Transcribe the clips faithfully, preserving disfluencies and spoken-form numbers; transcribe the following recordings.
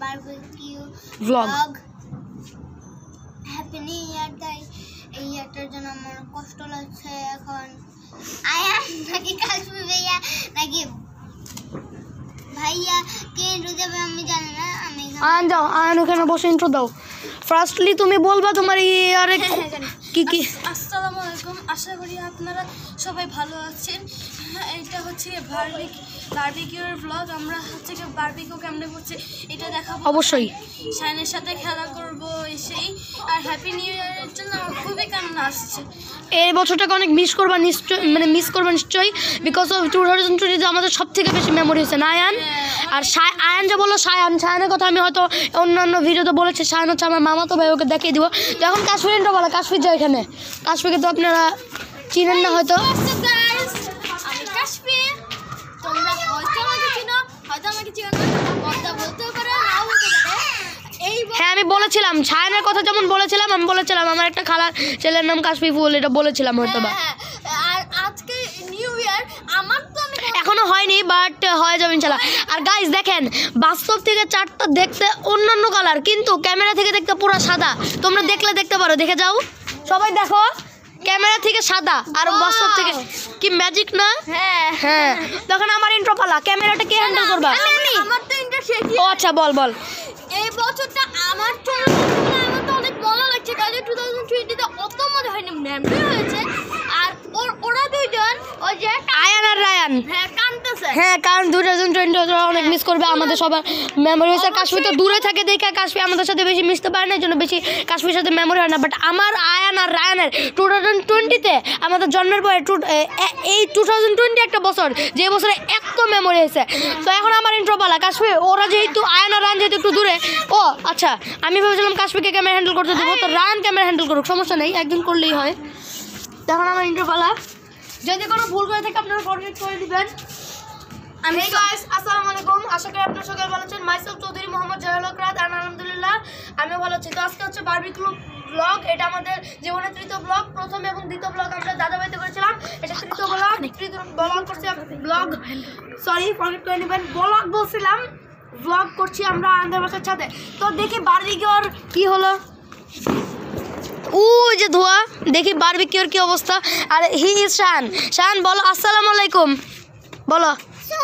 Barbecue blog. Happy new year guys. এই ইয়ারটার জন্য আমার কষ্ট লাগছে এখন। আয়ান নাকি কাশ্মীর ভাইয়া নাকি ভাইয়া কে ইন্ট্রো দেবে আমি জানি না। আমি আয়ান যাও, আয়ান ওখানে বসে ইন্ট্রো দাও। ফার্স্টলি তুমি বলবা তোমার ইয়ারে কি কি। আসসালামু আলাইকুম, আশা করি আপনারা সবাই ভালো আছেন। এটা হচ্ছে বারবিক বারবিকিউর ব্লগ। আমরা হচ্ছে কি বারবিকিউ কেমনে করছে এটা দেখাবো অবশ্যই। শাইনের সাথে খেলা করবো এসেই। আর হ্যাপি নিউ ইয়ারের জন্য আমার খুবই কান্না আসছে। এই বছরটাকে অনেক মিস করবা নিশ্চয়, মানে মিস করবা নিশ্চয়ই, বিকজ অফ টু থাউজেন্ড টোয়েন্টিতে আমাদের সব থেকে বেশি মেমোরি হয়েছে না আয়ান? আর আয়ান যে বললো সায়ান, সায়ানের কথা আমি হয়তো অন্যান্য ভিডিওতে বলেছি। সায়ান হচ্ছে আমার মামা, তো ভাই ওকে দেখিয়ে দিব। তো এখন কাশ্মীর ইন্ট্রো বলো, কাশ্মীর যায় এখানে। কাশ্মীরকে তো আপনারা চিনেন না হয়তো। আমি কাশ্মীর, তোমরা হয়তো আমাকে চিনো, হয়তো আমাকে চিনো না, কথা বলতেও পারো নাও বলতে পারো। এই হ্যাঁ আমি বলেছিলাম সায়ানের কথা যেমন বলেছিলাম, আমি বলেছিলাম আমার একটা খালার ছেলের নাম কাশ্মীর ফুল, এটা বলেছিলাম হয়তো বা। আর আজকে নিউ ইয়ার আমার তো আমি এখনো হয়নি, বাট হয়ে যাবে ইনশাল্লাহ। আর গাইস দেখেন, বাস্তব থেকে চারটা দেখতে অন্যান্য কালার, কিন্তু ক্যামেরা থেকে দেখতে পুরো সাদা। তোমরা দেখলে দেখতে পারো, দেখে যাও সবাই, দেখো ক্যামেরা থেকে সাদা আর বাস্তব থেকে কি ম্যাজিক না? হ্যাঁ হ্যাঁ। তখন আমার ইন্ট্রো পালা, ক্যামেরাটা কে হ্যান্ডেল করবা? আমার তো ইন্টার শেষ। ও আচ্ছা, বল বল। এই বছরটা আমার তো আমার তো অনেক ভালো লাগছে, কারণ টু থাউজেন্ড টোয়েন্টিতে অত মজা হয়নি, মেমরি হয়েছে। আর ওরা দুইজন ওই যে আয়ান আর রায়ান, হ্যাঁ কাঁদতেছে। হ্যাঁ কারণ টু থাউজেন্ড টোয়েন্টি অনেক মিস করবে, আমাদের সবার মেমোরি হয়েছে। কাশ্মীর তো দূরে থাকে দেখে কাশ্মীর আমাদের সাথে বেশি মিশতে পারে না, এই জন্য বেশি কাশ্মীরের সাথে মেমোরি হয় না। বাট আমার আয়ান আর রায়ানের টু থাউজেন্ড টোয়েন্টিতে আমাদের জন্মের পরে টু এই টু থাউজেন্ড টোয়েন্টি একটা বছর, যে বছরে এত মেমোরি হয়েছে। তো এখন আমার ইন্ট্রো পালা। কাশ্মীর ওরা যেহেতু আয়ান আর রায়ান যেহেতু একটু দূরে, ও আচ্ছা আমি ভেবেছিলাম কাশ্মীরকে ক্যামেরা হ্যান্ডেল করতে দেবো, তো রায়ান ক্যামেরা হ্যান্ডেল করুক, সমস্যা নেই, একদিন করলেই হয়। তখন আমার ইন্ট্রো পালা। যদি কোনো ভুল করে থাকে আপনারা ফরগেট করে দিবেন। আমি গাইস আসসালামু আলাইকুম, আশা করি আপনারা সবাই ভালো আছেন। মাইসেলফ চৌধুরী মোহাম্মদ জাহেল রাত, আর আলহামদুলিল্লাহ আমিও ভালো আছি। তো আজকে হচ্ছে বারবিকিউ ব্লগ, এটা আমাদের জীবনের তৃতীয় ব্লগ। প্রথম এবং দ্বিতীয় ব্লগ আমরা দাদা ভাইতে করেছিলাম, এটা তৃতীয় ব্লগ। তৃতীয় ব্লগ করছি ব্লগ, সরি ফরগেট করে নেবেন, ব্লগ বলছিলাম, ব্লগ করছি আমরা আমাদের বাসার সাথে। তো দেখি বারবিকিউর কি হলো, ওই যে ধোয়া, দেখি বারবিকিউর কি অবস্থা। আর হি ইজ শান। শান বলো আসসালামু আলাইকুম, বলো।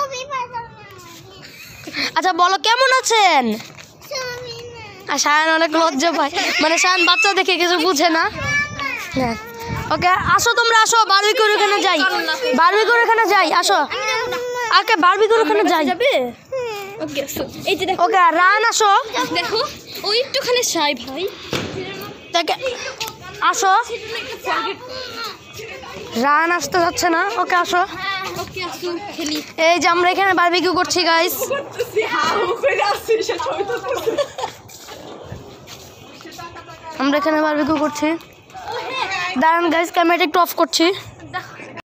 আচ্ছা বলো কেমন আছেন? আর শান অনেক লজ্জা পায়, মানে শান বাচ্চা দেখে কিছু বুঝে না। হ্যাঁ ওকে, আসো তোমরা আসো, বারবিকিউর এখানে যাই, বারবিকিউর এখানে যাই, আসো। ওকে বারবিকিউর এখানে যাই যাবে। ওকে এই যে দেখো, ওকে রান আসো, দেখো ওই একটুখানি সাই ভাই, তাকে আসো। রান আসতে যাচ্ছে না, ওকে আসো। ওকে আসো খেলি। এই যে আমরা এখানে বারবিকিউ করছি গাইস। আমরা এখানে বারবিকিউ করছি, দাঁড়ান গাইস, ক্যামেরাটা একটু অফ করছি।